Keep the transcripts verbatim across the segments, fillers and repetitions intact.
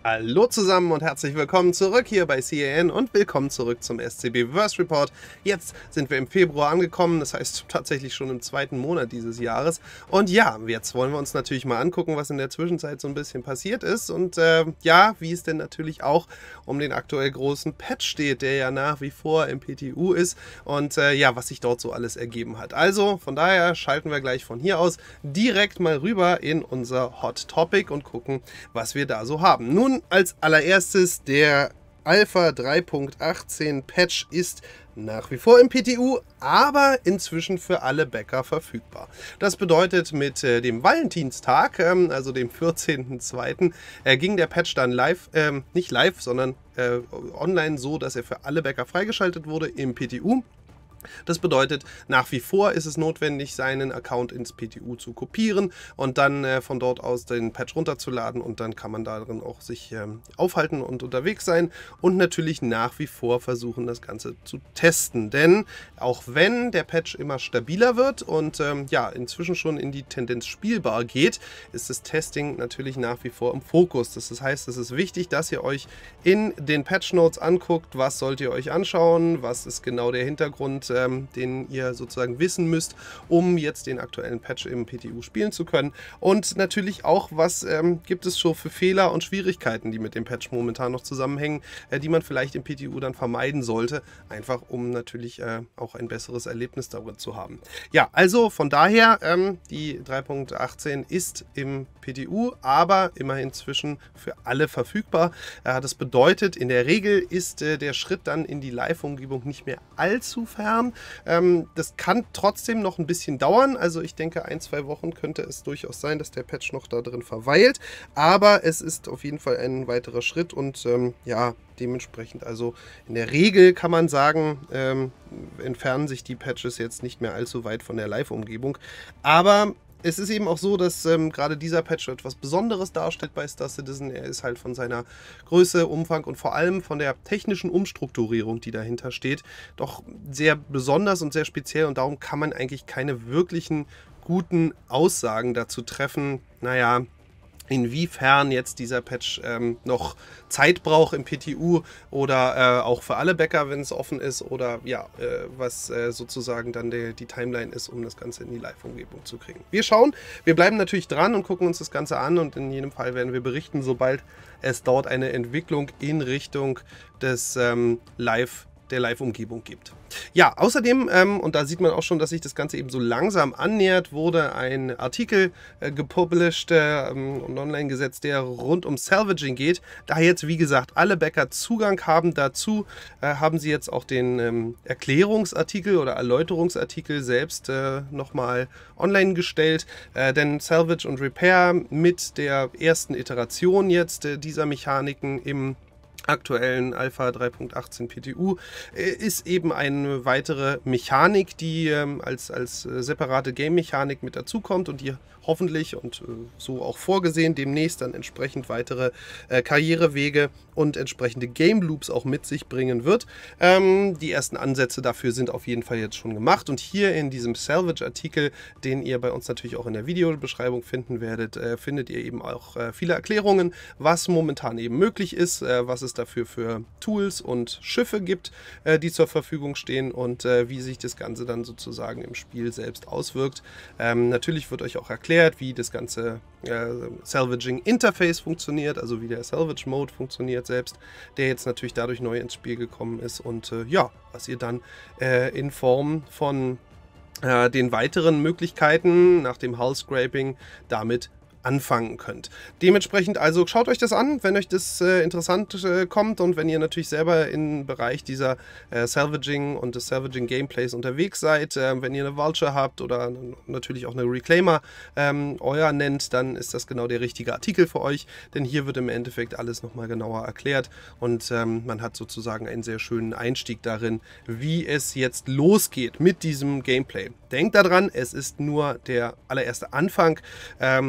Hallo zusammen und herzlich willkommen zurück hier bei C A N und willkommen zurück zum S C B Verse Report. Jetzt sind wir im Februar angekommen, das heißt tatsächlich schon im zweiten Monat dieses Jahres. Und ja, jetzt wollen wir uns natürlich mal angucken, was in der Zwischenzeit so ein bisschen passiert ist. Und äh, ja, wie es denn natürlich auch um den aktuell großen Patch steht, der ja nach wie vor im P T U ist. Und äh, ja, was sich dort so alles ergeben hat. Also von daher schalten wir gleich von hier aus direkt mal rüber in unser Hot Topic und gucken, was wir da so haben. Nun, als allererstes, der Alpha drei Punkt achtzehn Patch ist nach wie vor im P T U, aber inzwischen für alle Bäcker verfügbar. Das bedeutet, mit äh, dem Valentinstag, ähm, also dem vierzehnten zweiten, äh, ging der Patch dann live, ähm, nicht live, sondern äh, online so, dass er für alle Bäcker freigeschaltet wurde im P T U. Das bedeutet, nach wie vor ist es notwendig, seinen Account ins P T U zu kopieren und dann äh, von dort aus den Patch runterzuladen, und dann kann man darin auch sich ähm, aufhalten und unterwegs sein und natürlich nach wie vor versuchen, das Ganze zu testen. Denn auch wenn der Patch immer stabiler wird und ähm, ja, inzwischen schon in die Tendenz spielbar geht, ist das Testing natürlich nach wie vor im Fokus. Das heißt, es ist wichtig, dass ihr euch in den Patch Notes anguckt, was sollt ihr euch anschauen, was ist genau der Hintergrund, Ähm, den ihr sozusagen wissen müsst, um jetzt den aktuellen Patch im P T U spielen zu können. Und natürlich auch, was ähm, gibt es schon für Fehler und Schwierigkeiten, die mit dem Patch momentan noch zusammenhängen, äh, die man vielleicht im P T U dann vermeiden sollte, einfach um natürlich äh, auch ein besseres Erlebnis darin zu haben. Ja, also von daher, ähm, die drei Punkt achtzehn ist im P T U, aber immerhin inzwischen für alle verfügbar. Äh, das bedeutet, in der Regel ist äh, der Schritt dann in die Live-Umgebung nicht mehr allzu fern. Ähm, das kann trotzdem noch ein bisschen dauern, also ich denke, ein, zwei Wochen könnte es durchaus sein, dass der Patch noch da drin verweilt, aber es ist auf jeden Fall ein weiterer Schritt und ähm, ja, dementsprechend, also in der Regel kann man sagen, ähm, entfernen sich die Patches jetzt nicht mehr allzu weit von der Live-Umgebung, aber es ist eben auch so, dass ähm, gerade dieser Patch etwas Besonderes darstellt bei Star Citizen. Er ist halt von seiner Größe, Umfang und vor allem von der technischen Umstrukturierung, die dahinter steht, doch sehr besonders und sehr speziell, und darum kann man eigentlich keine wirklichen guten Aussagen dazu treffen. Naja, inwiefern jetzt dieser Patch ähm, noch Zeit braucht im P T U oder äh, auch für alle Bäcker, wenn es offen ist, oder ja, äh, was äh, sozusagen dann der, die Timeline ist, um das Ganze in die Live-Umgebung zu kriegen. Wir schauen, wir bleiben natürlich dran und gucken uns das Ganze an, und in jedem Fall werden wir berichten, sobald es dort eine Entwicklung in Richtung des ähm, Live der Live-Umgebung gibt. Ja, außerdem, ähm, und da sieht man auch schon, dass sich das Ganze eben so langsam annähert, wurde ein Artikel äh, gepublished äh, und online gesetzt, der rund um Salvaging geht. Da jetzt, wie gesagt, alle Bäcker Zugang haben dazu, äh, haben sie jetzt auch den ähm, Erklärungsartikel oder Erläuterungsartikel selbst äh, nochmal online gestellt. Äh, denn Salvage und Repair mit der ersten Iteration jetzt äh, dieser Mechaniken im aktuellen Alpha drei Punkt achtzehn P T U ist eben eine weitere Mechanik, die ähm, als, als äh, separate Game-Mechanik mit dazukommt und die hoffentlich und äh, so auch vorgesehen demnächst dann entsprechend weitere äh, Karrierewege und entsprechende Game Loops auch mit sich bringen wird. Ähm, die ersten Ansätze dafür sind auf jeden Fall jetzt schon gemacht, und hier in diesem Salvage-Artikel, den ihr bei uns natürlich auch in der Videobeschreibung finden werdet, äh, findet ihr eben auch äh, viele Erklärungen, was momentan eben möglich ist, äh, was es dafür für Tools und Schiffe gibt, äh, die zur Verfügung stehen, und äh, wie sich das Ganze dann sozusagen im Spiel selbst auswirkt. Ähm, natürlich wird euch auch erklärt, wie das ganze äh, Salvaging Interface funktioniert, also wie der Salvage Mode funktioniert selbst, der jetzt natürlich dadurch neu ins Spiel gekommen ist, und äh, ja, was ihr dann äh, in Form von äh, den weiteren Möglichkeiten nach dem Hull Scraping damit anfangen könnt. Dementsprechend also schaut euch das an, wenn euch das äh, interessant äh, kommt, und wenn ihr natürlich selber im Bereich dieser äh, Salvaging und des Salvaging Gameplays unterwegs seid, äh, wenn ihr eine Vulture habt oder natürlich auch eine Reclaimer ähm, euer nennt, dann ist das genau der richtige Artikel für euch, denn hier wird im Endeffekt alles nochmal genauer erklärt, und ähm, man hat sozusagen einen sehr schönen Einstieg darin, wie es jetzt losgeht mit diesem Gameplay. Denkt daran, es ist nur der allererste Anfang. Ähm, hier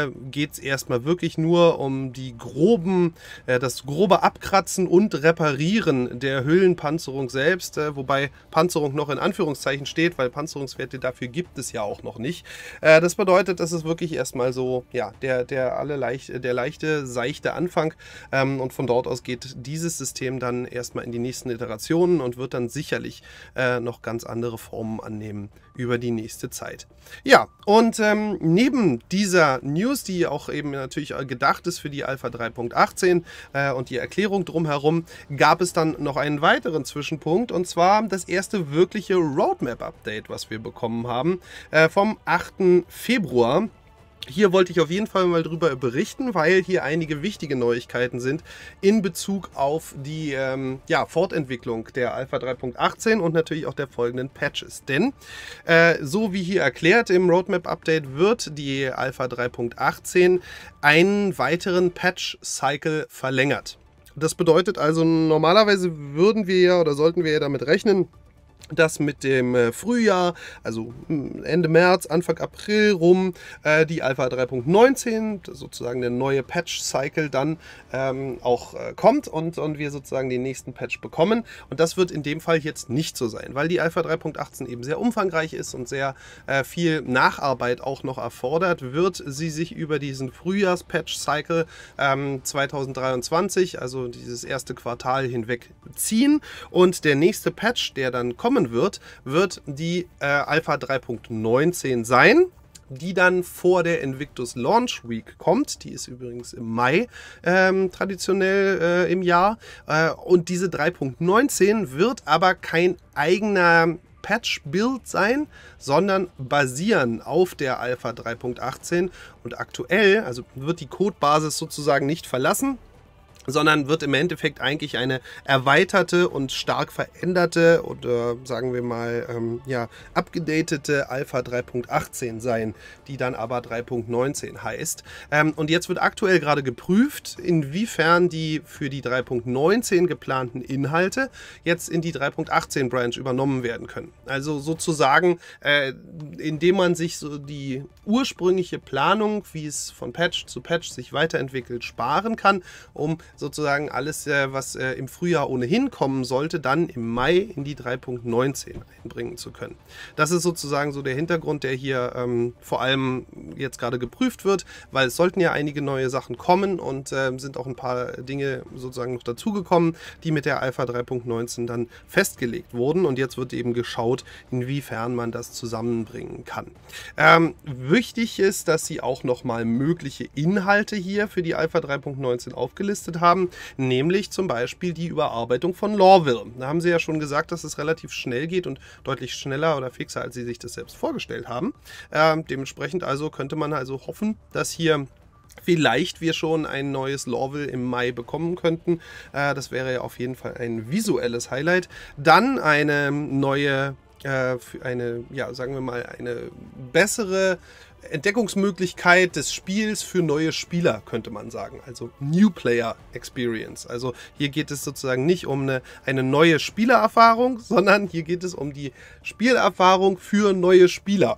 hier geht es erstmal wirklich nur um die groben, äh, das grobe Abkratzen und Reparieren der Hüllenpanzerung selbst, äh, wobei Panzerung noch in Anführungszeichen steht, weil Panzerungswerte dafür gibt es ja auch noch nicht. Äh, das bedeutet, das ist wirklich erstmal so, ja, der, der, alle leicht, der leichte, seichte Anfang, ähm, und von dort aus geht dieses System dann erstmal in die nächsten Iterationen und wird dann sicherlich äh, noch ganz andere Formen annehmen über die nächste Zeit. Ja, und ähm, neben dieser News, die auch eben natürlich gedacht ist für die Alpha drei Punkt achtzehn äh, und die Erklärung drumherum, gab es dann noch einen weiteren Zwischenpunkt, und zwar das erste wirkliche Roadmap-Update, was wir bekommen haben, äh, vom achten Februar. Hier wollte ich auf jeden Fall mal drüber berichten, weil hier einige wichtige Neuigkeiten sind in Bezug auf die ähm, ja, Fortentwicklung der Alpha drei Punkt achtzehn und natürlich auch der folgenden Patches. Denn, äh, so wie hier erklärt im Roadmap-Update, wird die Alpha drei Punkt achtzehn einen weiteren Patch-Cycle verlängert. Das bedeutet also, normalerweise würden wir ja oder sollten wir ja damit rechnen, dass mit dem Frühjahr, also Ende März, Anfang April rum, äh, die Alpha drei Punkt neunzehn, sozusagen der neue Patch-Cycle, dann ähm, auch äh, kommt und, und wir sozusagen den nächsten Patch bekommen. Und das wird in dem Fall jetzt nicht so sein, weil die Alpha drei Punkt achtzehn eben sehr umfangreich ist und sehr äh, viel Nacharbeit auch noch erfordert, wird sie sich über diesen Frühjahrs-Patch-Cycle ähm, zweitausenddreiundzwanzig, also dieses erste Quartal hinweg ziehen. Und der nächste Patch, der dann kommen wird, wird die äh, Alpha drei Punkt neunzehn sein, die dann vor der Invictus Launch Week kommt. Die ist übrigens im Mai ähm, traditionell äh, im Jahr. Äh, und diese drei Punkt neunzehn wird aber kein eigener Patch-Build sein, sondern basieren auf der Alpha drei Punkt achtzehn. Und aktuell, also wird die Codebasis sozusagen nicht verlassen, sondern wird im Endeffekt eigentlich eine erweiterte und stark veränderte oder sagen wir mal ähm, ja, abgedatete Alpha drei Punkt achtzehn sein, die dann aber drei Punkt neunzehn heißt. Ähm, und jetzt wird aktuell gerade geprüft, inwiefern die für die drei Punkt neunzehn geplanten Inhalte jetzt in die drei Punkt achtzehn Branch übernommen werden können. Also sozusagen, äh, indem man sich so die ursprüngliche Planung, wie es von Patch zu Patch sich weiterentwickelt, sparen kann, um sozusagen alles, äh, was äh, im Frühjahr ohnehin kommen sollte, dann im Mai in die drei Punkt neunzehn einbringen zu können. Das ist sozusagen so der Hintergrund, der hier ähm, vor allem jetzt gerade geprüft wird, weil es sollten ja einige neue Sachen kommen und äh, sind auch ein paar Dinge sozusagen noch dazugekommen, die mit der Alpha drei Punkt neunzehn dann festgelegt wurden, und jetzt wird eben geschaut, inwiefern man das zusammenbringen kann. Ähm, wichtig ist, dass sie auch nochmal mögliche Inhalte hier für die Alpha drei Punkt neunzehn aufgelistet haben, nämlich zum Beispiel die Überarbeitung von Lorville. Da haben sie ja schon gesagt, dass es relativ schnell geht und deutlich schneller oder fixer, als sie sich das selbst vorgestellt haben. Ähm, dementsprechend also könnte man also hoffen, dass hier vielleicht wir schon ein neues Lorville im Mai bekommen könnten. Äh, das wäre ja auf jeden Fall ein visuelles Highlight. Dann eine neue, äh, für eine, ja, sagen wir mal, eine bessere Entdeckungsmöglichkeit des Spiels für neue Spieler, könnte man sagen. Also New Player Experience. Also hier geht es sozusagen nicht um eine, eine neue Spielererfahrung, sondern hier geht es um die Spielerfahrung für neue Spieler.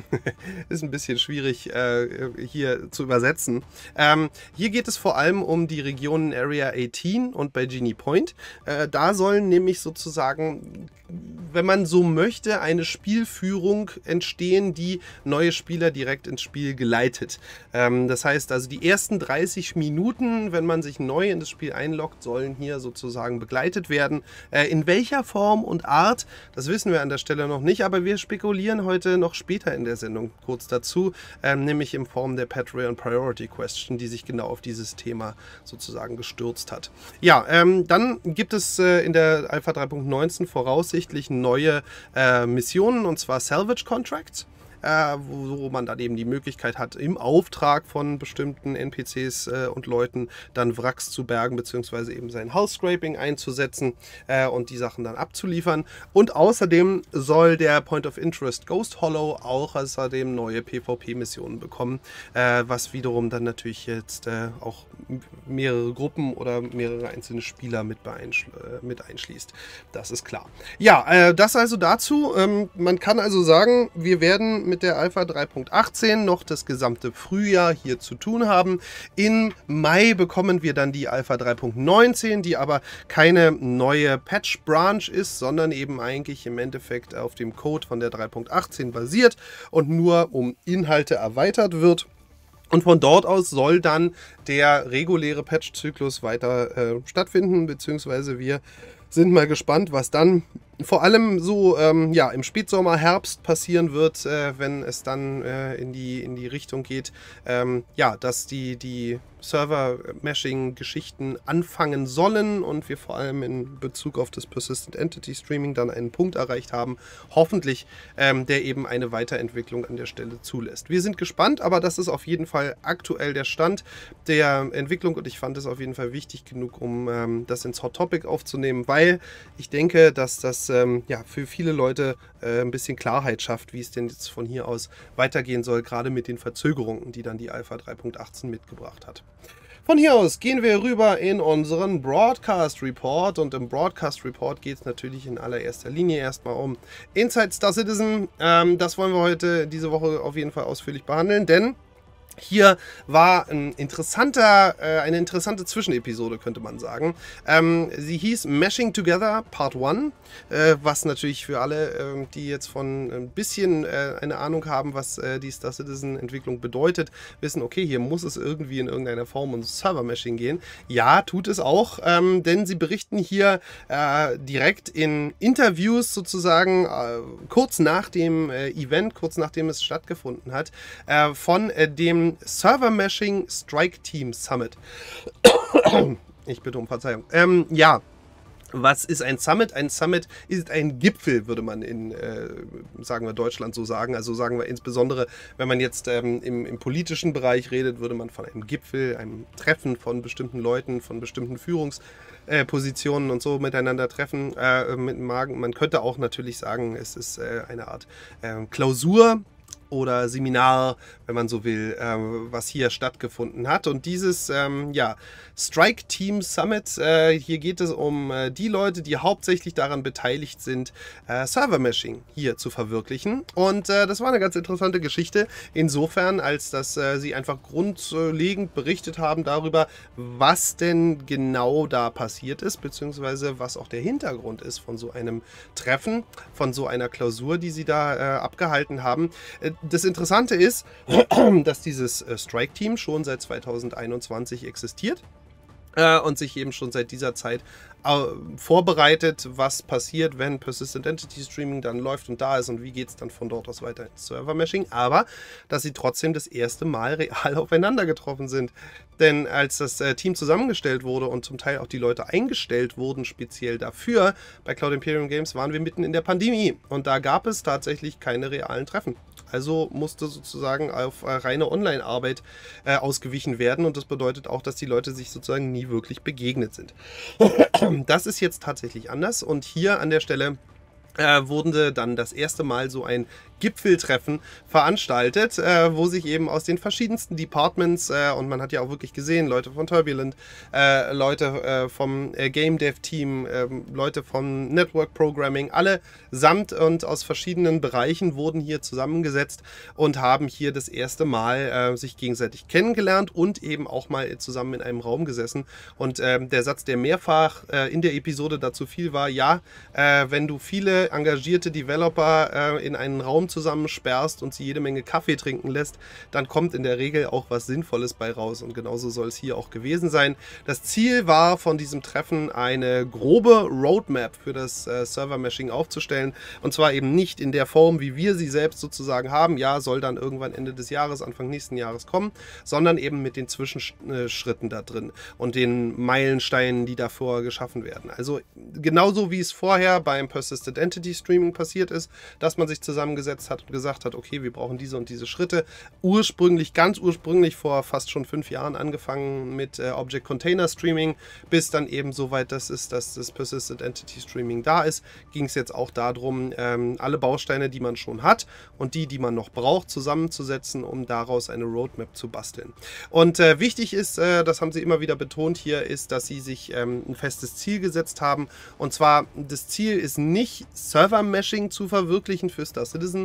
Ist ein bisschen schwierig äh, hier zu übersetzen. Ähm, hier geht es vor allem um die Regionen Area achtzehn und bei Genie Point. Äh, da sollen nämlich sozusagen, wenn man so möchte, eine Spielführung entstehen, die neue Spieler direkt ins Spiel geleitet. Ähm, das heißt also, die ersten dreißig Minuten, wenn man sich neu in das Spiel einloggt, sollen hier sozusagen begleitet werden. Äh, in welcher Form und Art, das wissen wir an der Stelle noch nicht, aber wir spekulieren heute noch später in der Sendung kurz dazu, ähm, nämlich in Form der Patreon Priority Question, die sich genau auf dieses Thema sozusagen gestürzt hat. Ja, ähm, dann gibt es äh, in der Alpha drei Punkt neunzehn voraussichtlich neue äh, Missionen, und zwar Salvage Contracts. Äh, wo, wo man dann eben die Möglichkeit hat, im Auftrag von bestimmten N P Cs äh, und Leuten dann Wracks zu bergen, beziehungsweise eben sein House Scraping einzusetzen äh, und die Sachen dann abzuliefern. Und außerdem soll der Point of Interest Ghost Hollow auch außerdem neue PvP-Missionen bekommen, äh, was wiederum dann natürlich jetzt äh, auch mehrere Gruppen oder mehrere einzelne Spieler mit, beeinschl äh, mit einschließt. Das ist klar. Ja, äh, das also dazu. Ähm, man kann also sagen, wir werden mit der Alpha drei Punkt achtzehn noch das gesamte Frühjahr hier zu tun haben. Im Mai bekommen wir dann die Alpha drei Punkt neunzehn, die aber keine neue Patch-Branch ist, sondern eben eigentlich im Endeffekt auf dem Code von der drei Punkt achtzehn basiert und nur um Inhalte erweitert wird. Und von dort aus soll dann der reguläre Patch-Zyklus weiter äh, stattfinden, beziehungsweise wir sind mal gespannt, was dann vor allem so ähm, ja, im Spätsommer, Herbst passieren wird, äh, wenn es dann äh, in, die, in die Richtung geht, ähm, ja, dass die, die Server-Meshing-Geschichten anfangen sollen und wir vor allem in Bezug auf das Persistent Entity Streaming dann einen Punkt erreicht haben, hoffentlich, ähm, der eben eine Weiterentwicklung an der Stelle zulässt. Wir sind gespannt, aber das ist auf jeden Fall aktuell der Stand der Entwicklung und ich fand es auf jeden Fall wichtig genug, um ähm, das ins Hot Topic aufzunehmen, weil ich denke, dass das ähm, ja, für viele Leute äh, ein bisschen Klarheit schafft, wie es denn jetzt von hier aus weitergehen soll, gerade mit den Verzögerungen, die dann die Alpha drei Punkt achtzehn mitgebracht hat. Von hier aus gehen wir rüber in unseren Broadcast Report und im Broadcast Report geht es natürlich in allererster Linie erstmal um Inside Star Citizen. Ähm, das wollen wir heute, diese Woche auf jeden Fall ausführlich behandeln, denn hier war ein interessanter, äh, eine interessante Zwischenepisode, könnte man sagen. Ähm, sie hieß Meshing Together Part eins, äh, was natürlich für alle, äh, die jetzt von ein bisschen äh, eine Ahnung haben, was äh, die Star Citizen Entwicklung bedeutet, wissen, okay, hier muss es irgendwie in irgendeiner Form um Server-Meshing gehen. Ja, tut es auch, ähm, denn sie berichten hier äh, direkt in Interviews sozusagen, äh, kurz nach dem äh, Event, kurz nachdem es stattgefunden hat, äh, von äh, dem Server Meshing Strike Team Summit. Ich bitte um Verzeihung. Ähm, ja, was ist ein Summit? Ein Summit ist ein Gipfel, würde man in, äh, sagen wir, Deutschland so sagen. Also sagen wir insbesondere, wenn man jetzt ähm, im, im politischen Bereich redet, würde man von einem Gipfel, einem Treffen von bestimmten Leuten, von bestimmten Führungspositionen äh, und so miteinander treffen. Äh, mit dem Magen. Man könnte auch natürlich sagen, es ist äh, eine Art äh, Klausur oder Seminar, wenn man so will, äh, was hier stattgefunden hat. Und dieses ähm, ja, Strike Team Summit, äh, hier geht es um äh, die Leute, die hauptsächlich daran beteiligt sind, äh, Server-Meshing hier zu verwirklichen. Und äh, das war eine ganz interessante Geschichte, insofern, als dass äh, sie einfach grundlegend berichtet haben darüber, was denn genau da passiert ist, beziehungsweise was auch der Hintergrund ist von so einem Treffen, von so einer Klausur, die sie da äh, abgehalten haben. Äh, Das Interessante ist, dass dieses Strike-Team schon seit zweitausendeinundzwanzig existiert äh, und sich eben schon seit dieser Zeit äh, vorbereitet, was passiert, wenn Persistent Entity Streaming dann läuft und da ist und wie geht es dann von dort aus weiter ins Server-Meshing, aber dass sie trotzdem das erste Mal real aufeinander getroffen sind. Denn als das äh, Team zusammengestellt wurde und zum Teil auch die Leute eingestellt wurden, speziell dafür, bei Cloud Imperium Games waren wir mitten in der Pandemie und da gab es tatsächlich keine realen Treffen. Also musste sozusagen auf äh, reine Online-Arbeit äh, ausgewichen werden und das bedeutet auch, dass die Leute sich sozusagen nie wirklich begegnet sind. Das ist jetzt tatsächlich anders und hier an der Stelle äh, wurde dann das erste Mal so ein Gipfeltreffen veranstaltet, äh, wo sich eben aus den verschiedensten Departments, äh, und man hat ja auch wirklich gesehen, Leute von Turbulent, äh, Leute äh, vom äh, Game Dev Team, äh, Leute vom Network Programming, alle samt und aus verschiedenen Bereichen wurden hier zusammengesetzt und haben hier das erste Mal äh, sich gegenseitig kennengelernt und eben auch mal zusammen in einem Raum gesessen. Und äh, der Satz, der mehrfach äh, in der Episode dazu fiel, war, ja, äh, wenn du viele engagierte Developer äh, in einen Raum zusammensperrst und sie jede Menge Kaffee trinken lässt, dann kommt in der Regel auch was Sinnvolles bei raus und genauso soll es hier auch gewesen sein. Das Ziel war von diesem Treffen eine grobe Roadmap für das äh, Server-Meshing aufzustellen und zwar eben nicht in der Form, wie wir sie selbst sozusagen haben, ja, soll dann irgendwann Ende des Jahres, Anfang nächsten Jahres kommen, sondern eben mit den Zwischenschritten da drin und den Meilensteinen, die davor geschaffen werden. Also genauso wie es vorher beim Persistent Entity Streaming passiert ist, dass man sich zusammengesetzt hat und gesagt hat, okay, wir brauchen diese und diese Schritte. Ursprünglich, ganz ursprünglich vor fast schon fünf Jahren angefangen mit äh, Object Container Streaming, bis dann eben so weit das ist, dass das Persistent Entity Streaming da ist, ging es jetzt auch darum, ähm, alle Bausteine, die man schon hat und die, die man noch braucht, zusammenzusetzen, um daraus eine Roadmap zu basteln. Und äh, wichtig ist, äh, das haben sie immer wieder betont hier, ist, dass sie sich ähm, ein festes Ziel gesetzt haben. Und zwar, das Ziel ist nicht Server-Meshing zu verwirklichen für Star Citizen,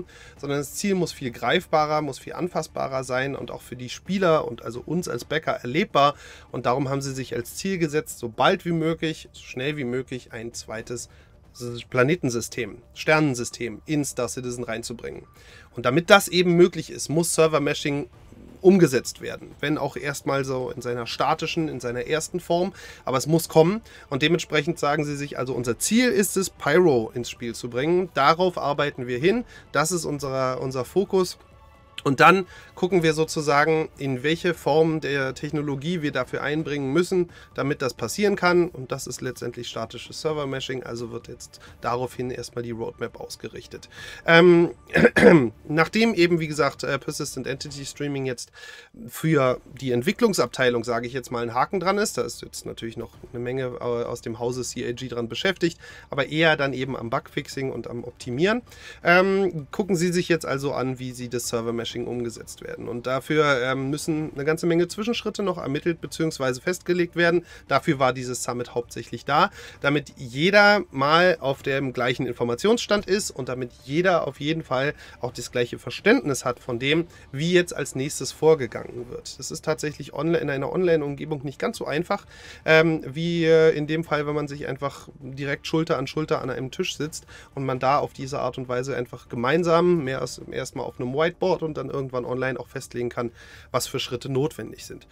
haben, sondern das Ziel muss viel greifbarer, muss viel anfassbarer sein und auch für die Spieler und also uns als Bäcker erlebbar. Und darum haben sie sich als Ziel gesetzt, so bald wie möglich, so schnell wie möglich ein zweites Planetensystem, Sternensystem in Star Citizen reinzubringen. Und damit das eben möglich ist, muss Server-Meshing umgesetzt werden. Wenn auch erstmal so in seiner statischen, in seiner ersten Form, aber es muss kommen und dementsprechend sagen sie sich, also unser Ziel ist es, Pyro ins Spiel zu bringen. Darauf arbeiten wir hin, das ist unser, unser Fokus. Und dann gucken wir sozusagen, in welche Form der Technologie wir dafür einbringen müssen, damit das passieren kann. Und das ist letztendlich statisches Server-Meshing, also wird jetzt daraufhin erstmal die Roadmap ausgerichtet. Ähm, nachdem eben, wie gesagt, äh, Persistent Entity Streaming jetzt für die Entwicklungsabteilung, sage ich jetzt mal, ein Haken dran ist, da ist jetzt natürlich noch eine Menge äh, aus dem Hause C A G dran beschäftigt, aber eher dann eben am Bugfixing und am Optimieren. Ähm, gucken Sie sich jetzt also an, wie Sie das Server-Meshing umgesetzt werden. Und dafür ähm, müssen eine ganze Menge Zwischenschritte noch ermittelt bzw. festgelegt werden. Dafür war dieses Summit hauptsächlich da, damit jeder mal auf dem gleichen Informationsstand ist und damit jeder auf jeden Fall auch das gleiche Verständnis hat von dem, wie jetzt als nächstes vorgegangen wird. Das ist tatsächlich online, in einer Online-Umgebung nicht ganz so einfach, ähm, wie äh, in dem Fall, wenn man sich einfach direkt Schulter an Schulter an einem Tisch sitzt und man da auf diese Art und Weise einfach gemeinsam, mehr als erstmal auf einem Whiteboard und dann irgendwann online auch festlegen kann, was für Schritte notwendig sind.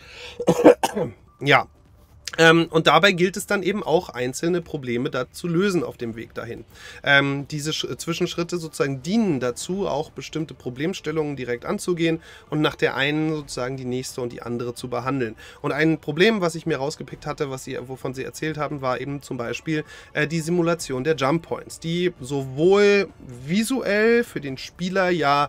Ja. Ähm, und dabei gilt es dann eben auch, einzelne Probleme da zu lösen auf dem Weg dahin. Ähm, diese Sch Zwischenschritte sozusagen dienen dazu, auch bestimmte Problemstellungen direkt anzugehen und nach der einen sozusagen die nächste und die andere zu behandeln. Und ein Problem, was ich mir rausgepickt hatte, was sie, wovon sie erzählt haben, war eben zum Beispiel äh, die Simulation der Jump Points, die sowohl visuell für den Spieler ja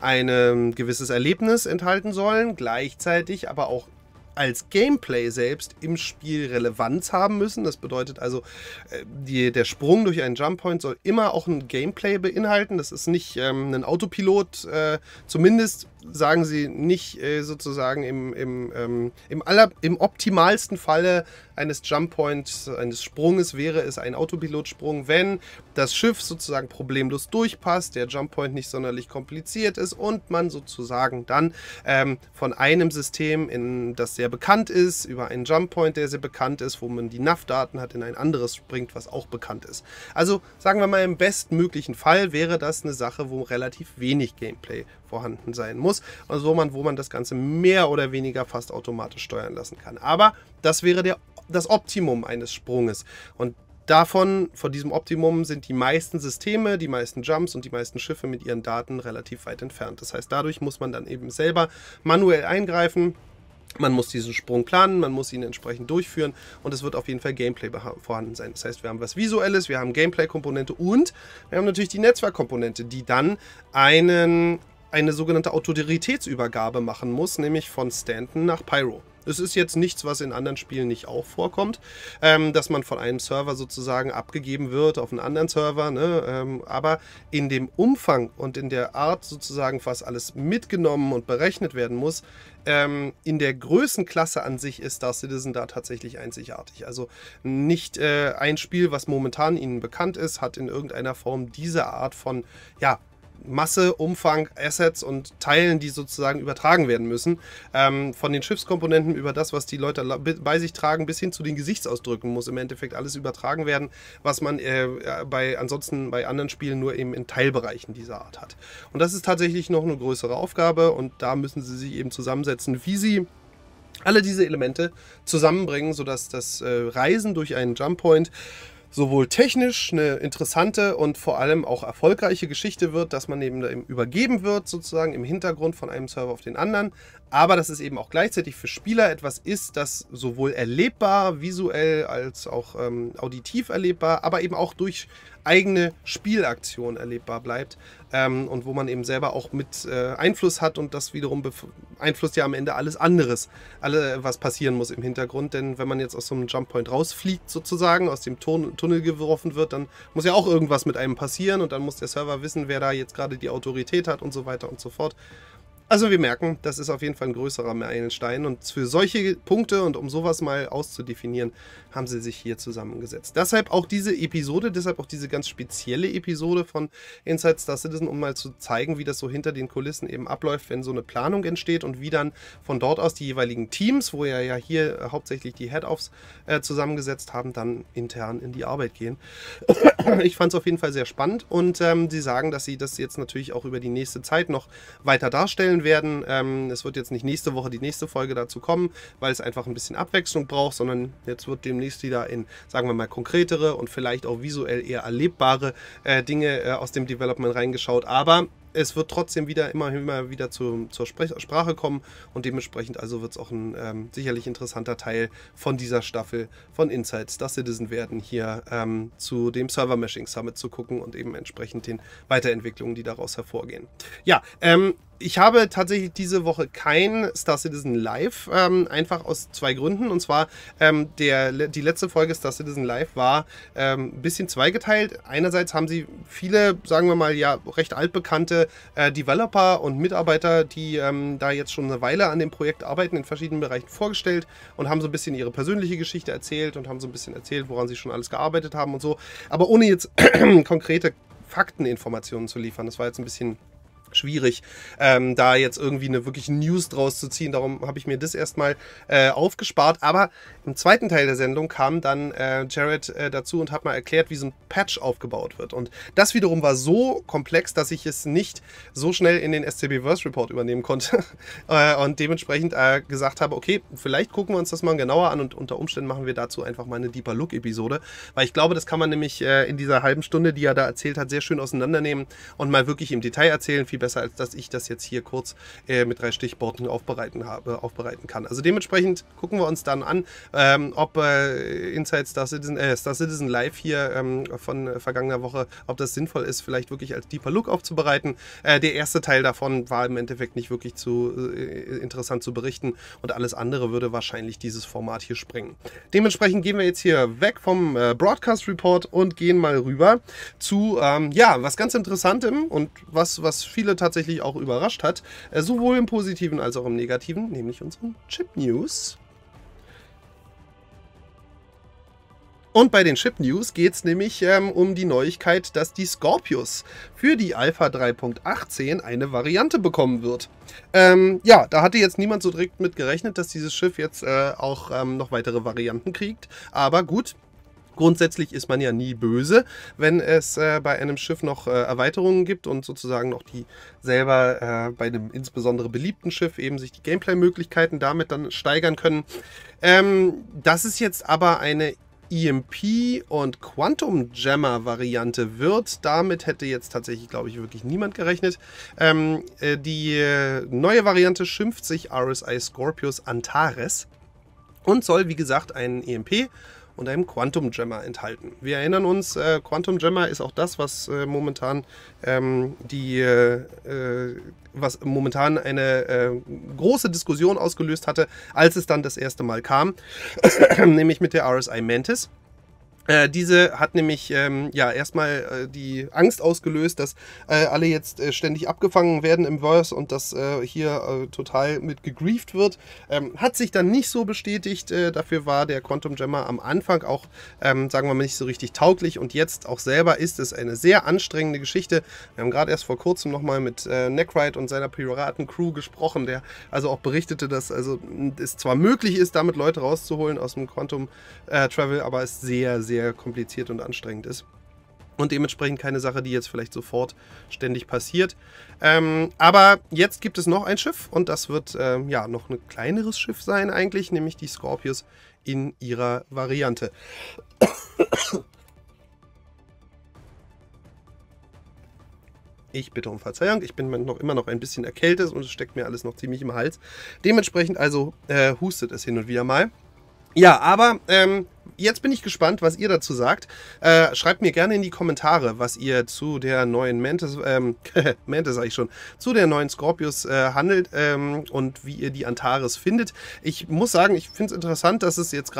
ein gewisses Erlebnis enthalten sollen, gleichzeitig aber auch als Gameplay selbst im Spiel Relevanz haben müssen. Das bedeutet also, die, der Sprung durch einen Jump Point soll immer auch ein Gameplay beinhalten. Das ist nicht ähm, ein Autopilot, äh, zumindest sagen sie nicht äh, sozusagen im, im, ähm, im, aller, im optimalsten Falle eines Jump Points, eines Sprunges wäre es ein Autopilotsprung, wenn das Schiff sozusagen problemlos durchpasst, der Jump Point nicht sonderlich kompliziert ist und man sozusagen dann ähm, von einem System, in das sehr bekannt ist, über einen Jump Point, der sehr bekannt ist, wo man die N A V-Daten hat, in ein anderes springt, was auch bekannt ist. Also sagen wir mal, im bestmöglichen Fall wäre das eine Sache, wo relativ wenig Gameplay vorhanden sein muss, also wo man, wo man das Ganze mehr oder weniger fast automatisch steuern lassen kann. Aber das wäre der, das Optimum eines Sprunges. Und davon, von diesem Optimum sind die meisten Systeme, die meisten Jumps und die meisten Schiffe mit ihren Daten relativ weit entfernt. Das heißt, dadurch muss man dann eben selber manuell eingreifen. Man muss diesen Sprung planen, man muss ihn entsprechend durchführen und es wird auf jeden Fall Gameplay vorhanden sein. Das heißt, wir haben was Visuelles, wir haben Gameplay-Komponente und wir haben natürlich die Netzwerkkomponente, die dann einen, eine sogenannte Autoritätsübergabe machen muss, nämlich von Stanton nach Pyro. Es ist jetzt nichts, was in anderen Spielen nicht auch vorkommt, ähm, dass man von einem Server sozusagen abgegeben wird auf einen anderen Server, ne? ähm, aber in dem Umfang und in der Art sozusagen, was alles mitgenommen und berechnet werden muss, ähm, in der Größenklasse an sich ist Star Citizen da tatsächlich einzigartig. Also nicht äh, ein Spiel, was momentan Ihnen bekannt ist, hat in irgendeiner Form diese Art von, ja, Masse, Umfang, Assets und Teilen, die sozusagen übertragen werden müssen. Ähm, von den Schiffskomponenten über das, was die Leute bei sich tragen, bis hin zu den Gesichtsausdrücken muss im Endeffekt alles übertragen werden, was man äh, bei ansonsten bei anderen Spielen nur eben in Teilbereichen dieser Art hat. Und das ist tatsächlich noch eine größere Aufgabe und da müssen sie sich eben zusammensetzen, wie sie alle diese Elemente zusammenbringen, sodass das äh, Reisen durch einen Jump Point sowohl technisch eine interessante und vor allem auch erfolgreiche Geschichte wird, dass man eben übergeben wird, sozusagen im Hintergrund von einem Server auf den anderen, aber dass es eben auch gleichzeitig für Spieler etwas ist, das sowohl erlebbar, visuell als auch ähm, auditiv erlebbar, aber eben auch durch eigene Spielaktion erlebbar bleibt ähm, und wo man eben selber auch mit äh, Einfluss hat und das wiederum beeinflusst ja am Ende alles anderes, alle, was passieren muss im Hintergrund, denn wenn man jetzt aus so einem Jump Point rausfliegt sozusagen, aus dem Ton Tunnel geworfen wird, dann muss ja auch irgendwas mit einem passieren und dann muss der Server wissen, wer da jetzt gerade die Autorität hat und so weiter und so fort. Also wir merken, das ist auf jeden Fall ein größerer Meilenstein und für solche Punkte und um sowas mal auszudefinieren, haben sie sich hier zusammengesetzt. Deshalb auch diese Episode, deshalb auch diese ganz spezielle Episode von Inside Star Citizen, um mal zu zeigen, wie das so hinter den Kulissen eben abläuft, wenn so eine Planung entsteht und wie dann von dort aus die jeweiligen Teams, wo ja, ja hier äh, hauptsächlich die Head-Offs äh, zusammengesetzt haben, dann intern in die Arbeit gehen. Ich fand es auf jeden Fall sehr spannend und ähm, sie sagen, dass sie das jetzt natürlich auch über die nächste Zeit noch weiter darstellen werden. Ähm, es wird jetzt nicht nächste Woche die nächste Folge dazu kommen, weil es einfach ein bisschen Abwechslung braucht, sondern jetzt wird demnächst wieder in, sagen wir mal, konkretere und vielleicht auch visuell eher erlebbare äh, Dinge äh, aus dem Development reingeschaut. Aber es wird trotzdem wieder immer, immer wieder zu, zur Sprech Sprache kommen und dementsprechend also wird es auch ein ähm, sicherlich interessanter Teil von dieser Staffel von Inside Star Citizen werden, hier ähm, zu dem Server Meshing Summit zu gucken und eben entsprechend den Weiterentwicklungen, die daraus hervorgehen. Ja, ähm, ich habe tatsächlich diese Woche kein Star Citizen Live, ähm, einfach aus zwei Gründen. Und zwar, ähm, der, die letzte Folge Star Citizen Live war ähm, ein bisschen zweigeteilt. Einerseits haben sie viele, sagen wir mal, ja, recht altbekannte äh, Developer und Mitarbeiter, die ähm, da jetzt schon eine Weile an dem Projekt arbeiten, in verschiedenen Bereichen vorgestellt und haben so ein bisschen ihre persönliche Geschichte erzählt und haben so ein bisschen erzählt, woran sie schon alles gearbeitet haben und so. Aber ohne jetzt konkrete Fakteninformationen zu liefern. Das war jetzt ein bisschen schwierig, ähm, da jetzt irgendwie eine wirkliche News draus zu ziehen. Darum habe ich mir das erstmal äh, aufgespart. Aber im zweiten Teil der Sendung kam dann äh, Jared äh, dazu und hat mal erklärt, wie so ein Patch aufgebaut wird. Und das wiederum war so komplex, dass ich es nicht so schnell in den S C B-Verse Report übernehmen konnte. äh, und dementsprechend äh, gesagt habe, okay, vielleicht gucken wir uns das mal genauer an und unter Umständen machen wir dazu einfach mal eine Deeper Look-Episode. Weil ich glaube, das kann man nämlich äh, in dieser halben Stunde, die er da erzählt hat, sehr schön auseinandernehmen und mal wirklich im Detail erzählen. Viel besser, als dass ich das jetzt hier kurz äh, mit drei Stichworten aufbereiten, habe, aufbereiten kann. Also dementsprechend gucken wir uns dann an, ähm, ob äh, Inside Star Citizen, äh, Star Citizen Live hier ähm, von äh, vergangener Woche, ob das sinnvoll ist, vielleicht wirklich als Deeper Look aufzubereiten. Äh, der erste Teil davon war im Endeffekt nicht wirklich zu äh, interessant zu berichten und alles andere würde wahrscheinlich dieses Format hier sprengen. Dementsprechend gehen wir jetzt hier weg vom äh, Broadcast Report und gehen mal rüber zu, ähm, ja, was ganz Interessantem und was, was viele tatsächlich auch überrascht hat, äh, sowohl im Positiven als auch im Negativen, nämlich unseren Chip News. Und bei den Chip News geht es nämlich ähm, um die Neuigkeit, dass die Scorpius für die Alpha drei Punkt achtzehn eine Variante bekommen wird. Ähm, ja, da hatte jetzt niemand so direkt mit gerechnet, dass dieses Schiff jetzt äh, auch ähm, noch weitere Varianten kriegt, aber gut. Grundsätzlich ist man ja nie böse, wenn es äh, bei einem Schiff noch äh, Erweiterungen gibt und sozusagen noch die selber äh, bei einem insbesondere beliebten Schiff eben sich die Gameplay-Möglichkeiten damit dann steigern können. Ähm, das ist jetzt aber eine E M P und Quantum Jammer Variante wird. Damit hätte jetzt tatsächlich, glaube ich, wirklich niemand gerechnet. Ähm, äh, die äh, neue Variante schimpft sich R S I Scorpius Antares und soll, wie gesagt, einen E M P und einem Quantum Jammer enthalten. Wir erinnern uns, äh, Quantum Jammer ist auch das, was äh, momentan ähm, die, äh, was momentan eine äh, große Diskussion ausgelöst hatte, als es dann das erste Mal kam, nämlich mit der R S I Mantis. Äh, diese hat nämlich ähm, ja erstmal äh, die Angst ausgelöst, dass äh, alle jetzt äh, ständig abgefangen werden im Verse und dass äh, hier äh, total mit gegrieft wird. Ähm, hat sich dann nicht so bestätigt. Äh, dafür war der Quantum Jammer am Anfang auch, ähm, sagen wir mal, nicht so richtig tauglich und jetzt auch selber ist es eine sehr anstrengende Geschichte. Wir haben gerade erst vor kurzem nochmal mit äh, Neckride und seiner Piraten-Crew gesprochen, der also auch berichtete, dass also es zwar möglich ist, damit Leute rauszuholen aus dem Quantum äh, Travel, aber es sehr, sehr kompliziert und anstrengend ist. Und dementsprechend keine Sache, die jetzt vielleicht sofort ständig passiert. Ähm, aber jetzt gibt es noch ein Schiff und das wird ähm, ja noch ein kleineres Schiff sein eigentlich, nämlich die Scorpius in ihrer Variante. Ich bitte um Verzeihung, ich bin noch immer noch ein bisschen erkältet und es steckt mir alles noch ziemlich im Hals. Dementsprechend also äh, hustet es hin und wieder mal. Ja, aber ähm, jetzt bin ich gespannt, was ihr dazu sagt. Äh, schreibt mir gerne in die Kommentare, was ihr zu der neuen Mantis, ähm, Mantis sag ich schon, zu der neuen Scorpius äh, handelt ähm, und wie ihr die Antares findet. Ich muss sagen, ich finde es interessant, dass es jetzt gerade auch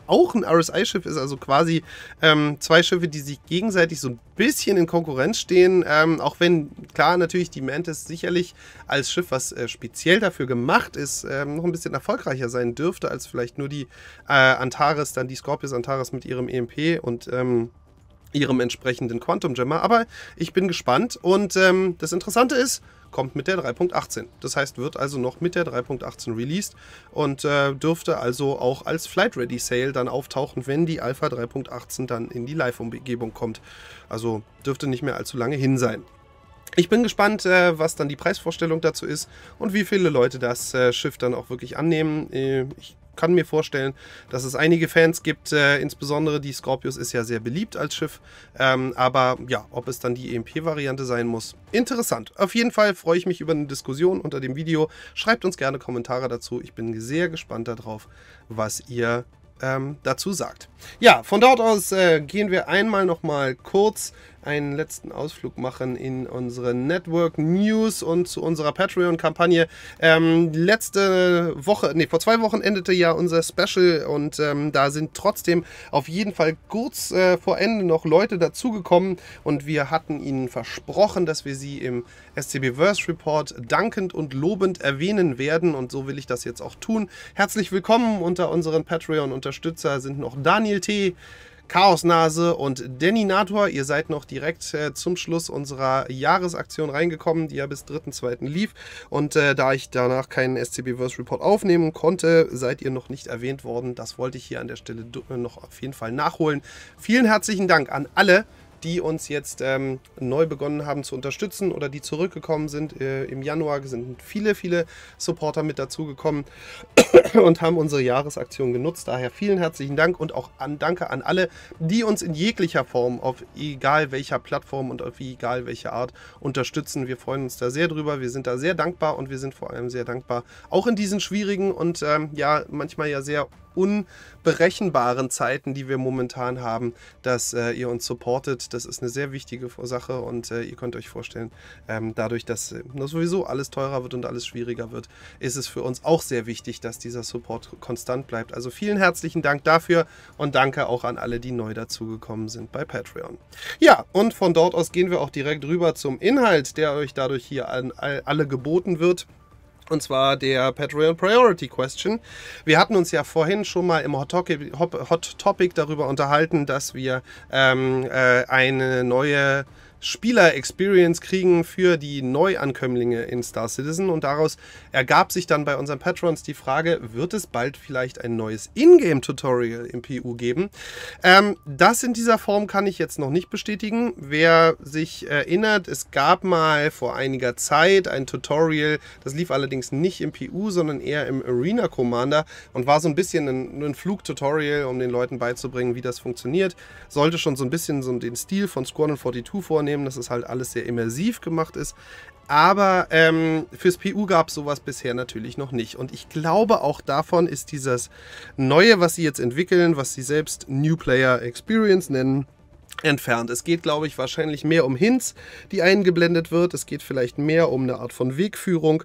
auch ein R S I-Schiff ist, also quasi ähm, zwei Schiffe, die sich gegenseitig so ein bisschen in Konkurrenz stehen, ähm, auch wenn, klar, natürlich die Mantis sicherlich als Schiff, was äh, speziell dafür gemacht ist, ähm, noch ein bisschen erfolgreicher sein dürfte, als vielleicht nur die äh, Antares, dann die Scorpius Antares mit ihrem E M P und ähm, ihrem entsprechenden Quantum Jammer, aber ich bin gespannt und ähm, das Interessante ist, kommt mit der drei Punkt achtzehn. Das heißt, wird also noch mit der drei Punkt achtzehn released und äh, dürfte also auch als Flight Ready Sale dann auftauchen, wenn die Alpha drei Punkt achtzehn dann in die Live-Umgebung kommt. Also dürfte nicht mehr allzu lange hin sein. Ich bin gespannt, äh, was dann die Preisvorstellung dazu ist und wie viele Leute das äh, Schiff dann auch wirklich annehmen. Äh, ich kann mir vorstellen, dass es einige Fans gibt, äh, insbesondere die Scorpius ist ja sehr beliebt als Schiff, ähm, aber ja, ob es dann die E M P-Variante sein muss, interessant. Auf jeden Fall freue ich mich über eine Diskussion unter dem Video. Schreibt uns gerne Kommentare dazu. Ich bin sehr gespannt darauf, was ihr ähm, dazu sagt. Ja, von dort aus äh, gehen wir einmal noch mal kurz einen letzten Ausflug machen in unsere Network News und zu unserer Patreon-Kampagne. Ähm, letzte Woche, nee, vor zwei Wochen endete ja unser Special und ähm, da sind trotzdem auf jeden Fall kurz äh, vor Ende noch Leute dazugekommen und wir hatten ihnen versprochen, dass wir sie im S C B Verse Report dankend und lobend erwähnen werden und so will ich das jetzt auch tun. Herzlich willkommen unter unseren Patreon-Unterstützer sind noch Daniel T., Chaosnase und Deninator. Ihr seid noch direkt äh, zum Schluss unserer Jahresaktion reingekommen, die ja bis dritten zweiten lief. Und äh, da ich danach keinen S C B Verse Report aufnehmen konnte, seid ihr noch nicht erwähnt worden. Das wollte ich hier an der Stelle noch auf jeden Fall nachholen. Vielen herzlichen Dank an alle, die uns jetzt ähm, neu begonnen haben zu unterstützen oder die zurückgekommen sind. Äh, Im Januar sind viele, viele Supporter mit dazugekommen und haben unsere Jahresaktion genutzt. Daher vielen herzlichen Dank und auch an, danke an alle, die uns in jeglicher Form, auf egal welcher Plattform und auf egal welche Art unterstützen. Wir freuen uns da sehr drüber. Wir sind da sehr dankbar und wir sind vor allem sehr dankbar, auch in diesen schwierigen und ähm, ja, manchmal ja sehr unberechenbaren Zeiten, die wir momentan haben, dass äh, ihr uns supportet. Das ist eine sehr wichtige Sache und äh, ihr könnt euch vorstellen, ähm, dadurch, dass äh, sowieso alles teurer wird und alles schwieriger wird, ist es für uns auch sehr wichtig, dass dieser Support konstant bleibt. Also vielen herzlichen Dank dafür und danke auch an alle, die neu dazugekommen sind bei Patreon. Ja, und von dort aus gehen wir auch direkt rüber zum Inhalt, der euch dadurch hier an alle geboten wird. Und zwar der Patreon Priority Question. Wir hatten uns ja vorhin schon mal im Hot Topic, Hot Topic darüber unterhalten, dass wir ähm, äh, eine neue Spieler-Experience kriegen für die Neuankömmlinge in Star Citizen und daraus ergab sich dann bei unseren Patrons die Frage, wird es bald vielleicht ein neues Ingame-Tutorial im P U geben? Ähm, das in dieser Form kann ich jetzt noch nicht bestätigen. Wer sich erinnert, es gab mal vor einiger Zeit ein Tutorial, das lief allerdings nicht im P U, sondern eher im Arena Commander und war so ein bisschen ein, ein Flug-Tutorial, um den Leuten beizubringen, wie das funktioniert. Sollte schon so ein bisschen so den Stil von Squadron zweiundvierzig vornehmen, dass es halt alles sehr immersiv gemacht ist. Aber ähm, fürs P U gab es sowas bisher natürlich noch nicht. Und ich glaube, auch davon ist dieses Neue, was sie jetzt entwickeln, was sie selbst New Player Experience nennen, entfernt. Es geht, glaube ich, wahrscheinlich mehr um Hints, die eingeblendet wird. Es geht vielleicht mehr um eine Art von Wegführung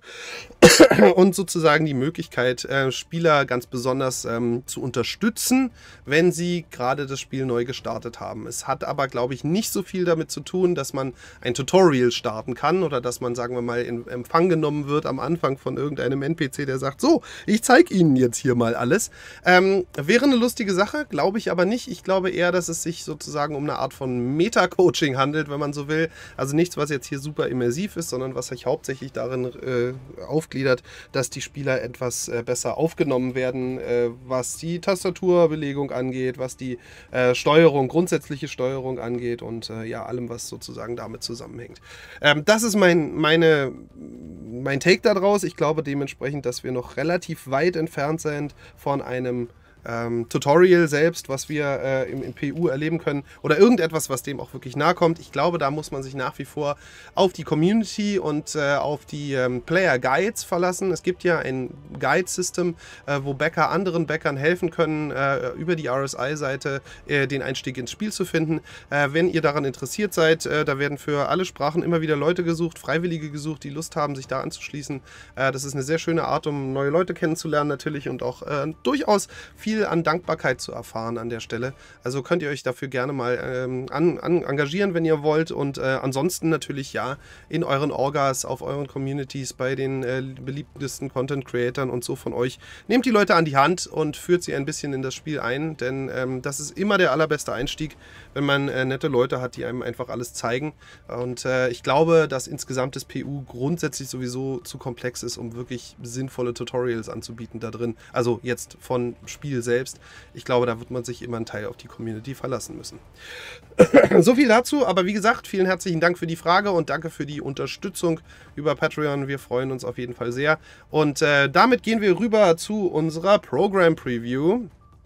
und sozusagen die Möglichkeit, äh, Spieler ganz besonders ähm, zu unterstützen, wenn sie gerade das Spiel neu gestartet haben. Es hat aber, glaube ich, nicht so viel damit zu tun, dass man ein Tutorial starten kann oder dass man, sagen wir mal, in Empfang genommen wird am Anfang von irgendeinem N P C, der sagt, so, ich zeige Ihnen jetzt hier mal alles. Ähm, wäre eine lustige Sache, glaube ich aber nicht. Ich glaube eher, dass es sich sozusagen um eine Art von Meta-Coaching handelt, wenn man so will. Also nichts, was jetzt hier super immersiv ist, sondern was sich hauptsächlich darin äh, aufgliedert, dass die Spieler etwas äh, besser aufgenommen werden, äh, was die Tastaturbelegung angeht, was die äh, Steuerung, grundsätzliche Steuerung angeht und äh, ja, allem, was sozusagen damit zusammenhängt. Ähm, das ist mein, meine, mein Take daraus. Ich glaube dementsprechend, dass wir noch relativ weit entfernt sind von einem Ähm, Tutorial selbst, was wir äh, im, im P U erleben können oder irgendetwas, was dem auch wirklich nahe kommt. Ich glaube, da muss man sich nach wie vor auf die Community und äh, auf die ähm, Player Guides verlassen. Es gibt ja ein Guide-System, äh, wo Bäcker anderen Bäckern helfen können, äh, über die R S I-Seite äh, den Einstieg ins Spiel zu finden. Äh, wenn ihr daran interessiert seid, äh, da werden für alle Sprachen immer wieder Leute gesucht, Freiwillige gesucht, die Lust haben, sich da anzuschließen. Äh, das ist eine sehr schöne Art, um neue Leute kennenzulernen natürlich und auch äh, durchaus viel viel an Dankbarkeit zu erfahren an der Stelle. Also könnt ihr euch dafür gerne mal ähm, an, an engagieren, wenn ihr wollt. Und äh, ansonsten natürlich ja in euren Orgas, auf euren Communities, bei den äh, beliebtesten Content-Creatern und so von euch. Nehmt die Leute an die Hand und führt sie ein bisschen in das Spiel ein, denn ähm, das ist immer der allerbeste Einstieg, wenn man äh, nette Leute hat, die einem einfach alles zeigen. Und äh, ich glaube, dass insgesamt das P U grundsätzlich sowieso zu komplex ist, um wirklich sinnvolle Tutorials anzubieten da drin. Also jetzt von Spiel selbst. Ich glaube, da wird man sich immer einen Teil auf die Community verlassen müssen. So viel dazu, aber wie gesagt, vielen herzlichen Dank für die Frage und danke für die Unterstützung über Patreon. Wir freuen uns auf jeden Fall sehr. Und äh, damit gehen wir rüber zu unserer Program Preview.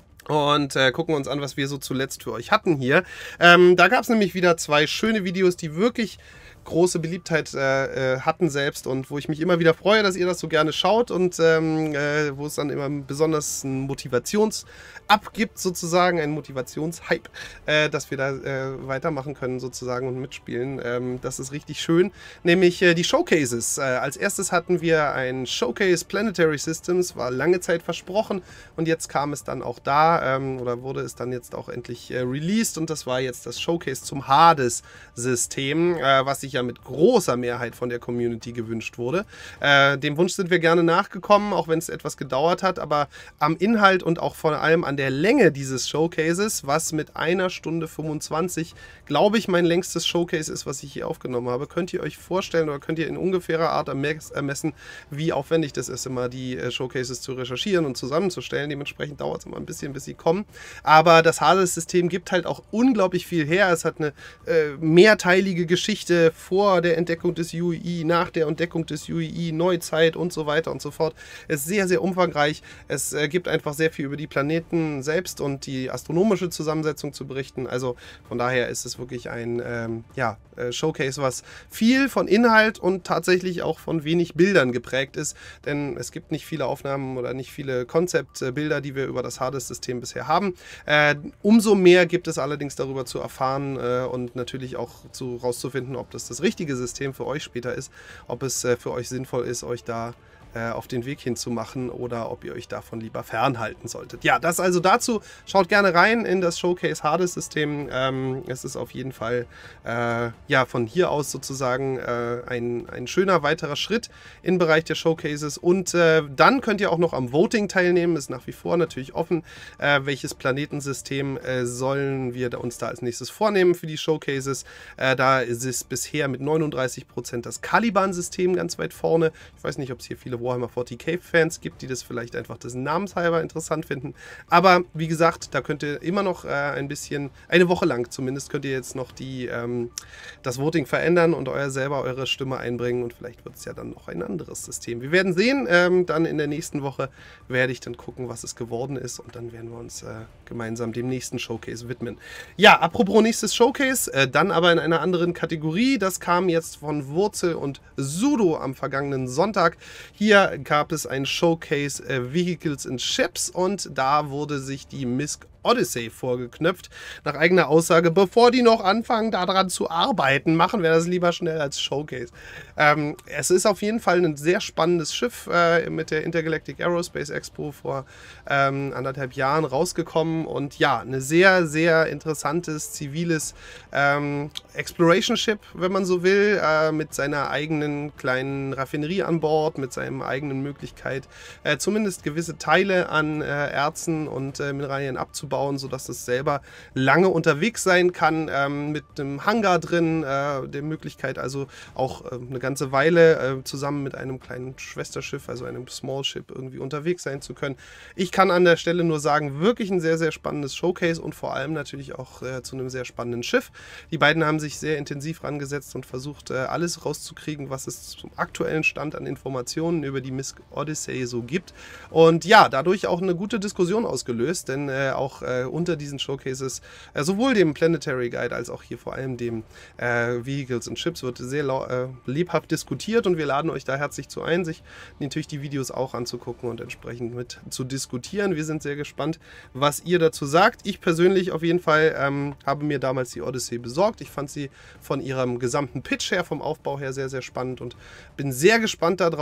Und äh, gucken uns an, was wir so zuletzt für euch hatten hier. Ähm, da gab es nämlich wieder zwei schöne Videos, die wirklich große Beliebtheit äh, hatten selbst und wo ich mich immer wieder freue, dass ihr das so gerne schaut und ähm, äh, wo es dann immer besonders einen Motivations-Up gibt sozusagen, einen Motivationshype, äh, dass wir da äh, weitermachen können sozusagen und mitspielen. Ähm, das ist richtig schön, nämlich äh, die Showcases. Äh, als erstes hatten wir ein Showcase Planetary Systems, war lange Zeit versprochen und jetzt kam es dann auch da ähm, oder wurde es dann jetzt auch endlich äh, released und das war jetzt das Showcase zum Hades-System, äh, was sich ja mit großer Mehrheit von der Community gewünscht wurde. Äh, dem Wunsch sind wir gerne nachgekommen, auch wenn es etwas gedauert hat, aber am Inhalt und auch vor allem an der Länge dieses Showcases, was mit einer Stunde fünfundzwanzig, glaube ich, mein längstes Showcase ist, was ich hier aufgenommen habe, könnt ihr euch vorstellen oder könnt ihr in ungefährer Art ermessen, wie aufwendig das ist, immer die äh, Showcases zu recherchieren und zusammenzustellen. Dementsprechend dauert es immer ein bisschen, bis sie kommen. Aber das Hades-System gibt halt auch unglaublich viel her. Es hat eine äh, mehrteilige Geschichte vor der Entdeckung des U E E, nach der Entdeckung des U E E, Neuzeit und so weiter und so fort. Es ist sehr, sehr umfangreich. Es äh, gibt einfach sehr viel über die Planeten selbst und die astronomische Zusammensetzung zu berichten. Also von daher ist es wirklich ein ähm, ja, äh, Showcase, was viel von Inhalt und tatsächlich auch von wenig Bildern geprägt ist. Denn es gibt nicht viele Aufnahmen oder nicht viele Konzeptbilder, die wir über das Hades-System bisher haben. Äh, umso mehr gibt es allerdings darüber zu erfahren äh, und natürlich auch zu, rauszufinden, ob das das richtige System für euch später ist, ob es äh, für euch sinnvoll ist, euch da äh, auf den Weg hinzumachen oder ob ihr euch davon lieber fernhalten solltet. Ja, das also dazu. Schaut gerne rein in das Showcase Hades-System. Ähm, es ist auf jeden Fall äh, ja, von hier aus sozusagen äh, ein, ein schöner weiterer Schritt im Bereich der Showcases und äh, dann könnt ihr auch noch am Voting teilnehmen. Ist nach wie vor natürlich offen, äh, welches Planetensystem äh, sollen wir da uns da als nächstes vornehmen für die Showcases. Äh, da ist es bisher mit neununddreißig Prozent das Caliban-System ganz weit vorne. Ich weiß nicht, ob es hier viele Warhammer forty K-Fans gibt, die das vielleicht einfach des Namens halber interessant finden. Aber wie gesagt, da könnt ihr immer noch äh, ein bisschen, eine Woche lang zumindest, könnt ihr jetzt noch die, ähm, das Voting verändern und euer selber eure Stimme einbringen und vielleicht wird es ja dann noch ein anderes System. Wir werden sehen, ähm, dann in der nächsten Woche werde ich dann gucken, was es geworden ist und dann werden wir uns äh, gemeinsam dem nächsten Showcase widmen. Ja, apropos nächstes Showcase, äh, dann aber in einer anderen Kategorie. Das kam jetzt von Wurzel und Sudo am vergangenen Sonntag. Hier gab es ein Showcase äh, Vehicles and Ships und da wurde sich die Misk Odyssey vorgeknöpft. Nach eigener Aussage, bevor die noch anfangen, daran zu arbeiten, machen wir das lieber schnell als Showcase. Ähm, es ist auf jeden Fall ein sehr spannendes Schiff äh, mit der Intergalactic Aerospace Expo vor ähm, anderthalb Jahren rausgekommen und ja, ein sehr, sehr interessantes, ziviles ähm, Exploration Ship, wenn man so will, äh, mit seiner eigenen kleinen Raffinerie an Bord, mit seiner eigenen Möglichkeit, äh, zumindest gewisse Teile an äh, Erzen und äh, Mineralien abzubauen, sodass es selber lange unterwegs sein kann, ähm, mit einem Hangar drin, äh, der Möglichkeit also auch äh, eine ganze Weile äh, zusammen mit einem kleinen Schwesterschiff, also einem Small Ship, irgendwie unterwegs sein zu können. Ich kann an der Stelle nur sagen, wirklich ein sehr, sehr spannendes Showcase und vor allem natürlich auch äh, zu einem sehr spannenden Schiff. Die beiden haben sich sehr intensiv rangesetzt und versucht, äh, alles rauszukriegen, was es zum aktuellen Stand an Informationen über die Misk Odyssey so gibt. Und ja, dadurch auch eine gute Diskussion ausgelöst, denn äh, auch äh, unter diesen Showcases, äh, sowohl dem Planetary Guide als auch hier vor allem dem äh, Vehicles and Ships wird sehr äh, lebhaft diskutiert und wir laden euch da herzlich zu ein, sich natürlich die Videos auch anzugucken und entsprechend mit zu diskutieren. Wir sind sehr gespannt, was ihr dazu sagt. Ich persönlich auf jeden Fall ähm, habe mir damals die Odyssey besorgt. Ich fand sie von ihrem gesamten Pitch her, vom Aufbau her sehr, sehr spannend und bin sehr gespannt darauf, äh,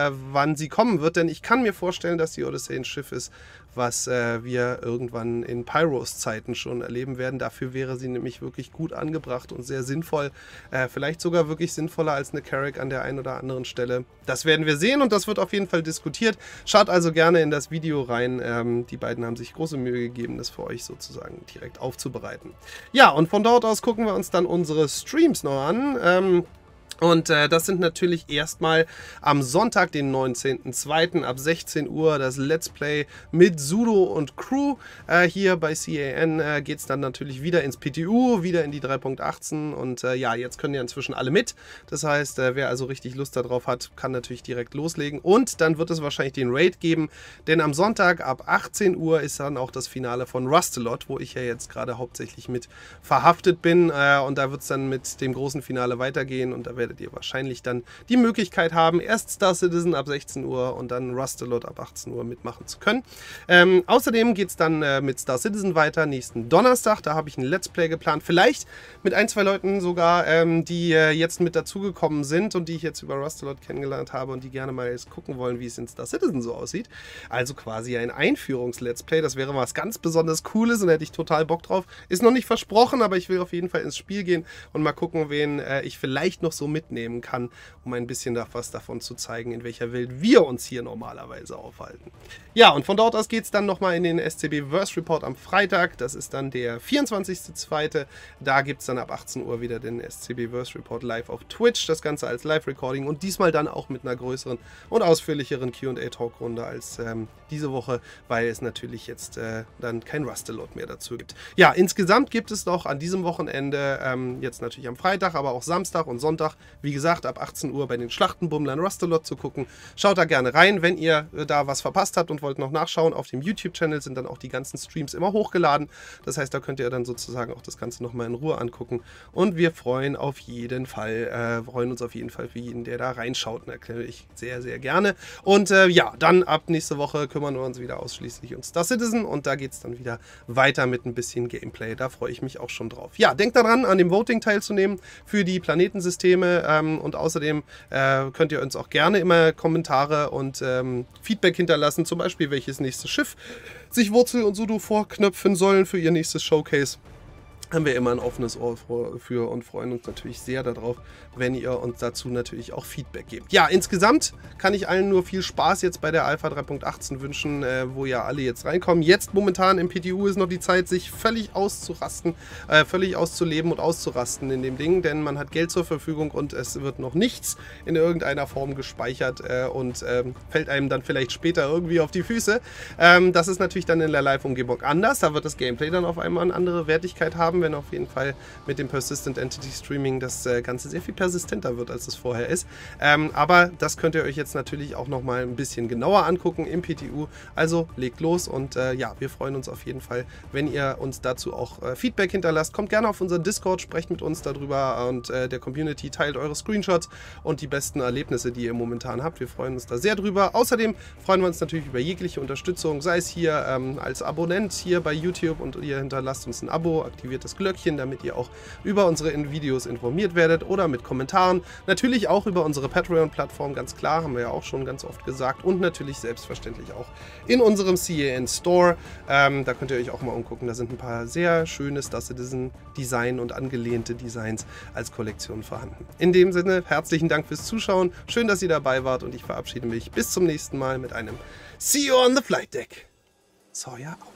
äh, wann sie kommen wird, denn ich kann mir vorstellen, dass die Odyssey ein Schiff ist, was äh, wir irgendwann in Pyros Zeiten schon erleben werden. Dafür wäre sie nämlich wirklich gut angebracht und sehr sinnvoll. Äh, vielleicht sogar wirklich sinnvoller als eine Carrack an der einen oder anderen Stelle. Das werden wir sehen und das wird auf jeden Fall diskutiert. Schaut also gerne in das Video rein. Ähm, die beiden haben sich große Mühe gegeben, das für euch sozusagen direkt aufzubereiten. Ja, und von dort aus gucken wir uns dann unsere Streams noch an. Ähm, Und äh, das sind natürlich erstmal am Sonntag, den neunzehnten zweiten ab sechzehn Uhr das Let's Play mit Sudo und Crew. Äh, hier bei C A N äh, geht es dann natürlich wieder ins P T U, wieder in die drei Punkt achtzehn und äh, ja, jetzt können ja inzwischen alle mit. Das heißt, äh, wer also richtig Lust darauf hat, kann natürlich direkt loslegen und dann wird es wahrscheinlich den Raid geben, denn am Sonntag ab achtzehn Uhr ist dann auch das Finale von Rustalot, wo ich ja jetzt gerade hauptsächlich mit verhaftet bin äh, und da wird es dann mit dem großen Finale weitergehen und da werdet ihr wahrscheinlich dann die Möglichkeit haben, erst Star Citizen ab sechzehn Uhr und dann Rustalot ab achtzehn Uhr mitmachen zu können. Ähm, außerdem geht es dann äh, mit Star Citizen weiter nächsten Donnerstag. Da habe ich ein Let's Play geplant. Vielleicht mit ein, zwei Leuten sogar, ähm, die äh, jetzt mit dazugekommen sind und die ich jetzt über Rustalot kennengelernt habe und die gerne mal jetzt gucken wollen, wie es in Star Citizen so aussieht. Also quasi ein Einführungs-Let's Play. Das wäre was ganz besonders Cooles und da hätte ich total Bock drauf. Ist noch nicht versprochen, aber ich will auf jeden Fall ins Spiel gehen und mal gucken, wen äh, ich vielleicht noch so mitnehmen kann, um ein bisschen da was davon zu zeigen, in welcher Welt wir uns hier normalerweise aufhalten. Ja, und von dort aus geht es dann nochmal in den S C B Verse Report am Freitag. Das ist dann der vierundzwanzigste zweite Da gibt es dann ab achtzehn Uhr wieder den S C B Verse Report live auf Twitch. Das Ganze als Live-Recording und diesmal dann auch mit einer größeren und ausführlicheren Q und A-Talk-Runde als ähm, diese Woche, weil es natürlich jetzt äh, dann kein Rustalot mehr dazu gibt. Ja, insgesamt gibt es noch an diesem Wochenende, ähm, jetzt natürlich am Freitag, aber auch Samstag und Sonntag, wie gesagt, ab achtzehn Uhr bei den Schlachtenbummlern Rustalot zu gucken. Schaut da gerne rein, wenn ihr äh, da was verpasst habt und wollt noch nachschauen. Auf dem YouTube-Channel sind dann auch die ganzen Streams immer hochgeladen. Das heißt, da könnt ihr dann sozusagen auch das Ganze nochmal in Ruhe angucken. Und wir freuen auf jeden Fall, äh, freuen uns auf jeden Fall für jeden, der da reinschaut. Erkläre ich sehr, sehr gerne. Und äh, ja, dann ab nächste Woche kümmern wir uns wieder ausschließlich um Star Citizen und da geht es dann wieder weiter mit ein bisschen Gameplay. Da freue ich mich auch schon drauf. Ja, denkt daran, an dem Voting teilzunehmen für die Planetensysteme ähm, und außerdem äh, könnt ihr uns auch gerne immer Kommentare und ähm, Feedback hinterlassen, zum Beispiel welches nächste Schiff sich Wurzel und Sudo vorknöpfen sollen für ihr nächstes Showcase. Haben wir immer ein offenes Ohr für und freuen uns natürlich sehr darauf, wenn ihr uns dazu natürlich auch Feedback gebt. Ja, insgesamt kann ich allen nur viel Spaß jetzt bei der Alpha drei Punkt achtzehn wünschen, äh, wo ja alle jetzt reinkommen. Jetzt momentan im P T U ist noch die Zeit, sich völlig auszurasten, äh, völlig auszuleben und auszurasten in dem Ding, denn man hat Geld zur Verfügung und es wird noch nichts in irgendeiner Form gespeichert äh, und ähm, fällt einem dann vielleicht später irgendwie auf die Füße. Ähm, das ist natürlich dann in der Live-Umgebung anders, da wird das Gameplay dann auf einmal eine andere Wertigkeit haben, wenn auf jeden Fall mit dem Persistent Entity Streaming das äh, Ganze sehr viel persistenter wird, als es vorher ist. Ähm, aber das könnt ihr euch jetzt natürlich auch nochmal ein bisschen genauer angucken im P T U. Also legt los und äh, ja, wir freuen uns auf jeden Fall, wenn ihr uns dazu auch äh, Feedback hinterlasst. Kommt gerne auf unseren Discord, sprecht mit uns darüber und äh, der Community teilt eure Screenshots und die besten Erlebnisse, die ihr momentan habt. Wir freuen uns da sehr drüber. Außerdem freuen wir uns natürlich über jegliche Unterstützung, sei es hier ähm, als Abonnent hier bei YouTube und ihr hinterlasst uns ein Abo, aktiviert das Glöckchen, damit ihr auch über unsere Videos informiert werdet oder mit Kommentaren. Natürlich auch über unsere Patreon-Plattform, ganz klar, haben wir ja auch schon ganz oft gesagt. Und natürlich selbstverständlich auch in unserem C A N Store. Ähm, da könnt ihr euch auch mal umgucken. Da sind ein paar sehr schöne Star Citizen Design und angelehnte Designs als Kollektion vorhanden. In dem Sinne, herzlichen Dank fürs Zuschauen. Schön, dass ihr dabei wart und ich verabschiede mich bis zum nächsten Mal mit einem See you on the Flight Deck. Sawyer out.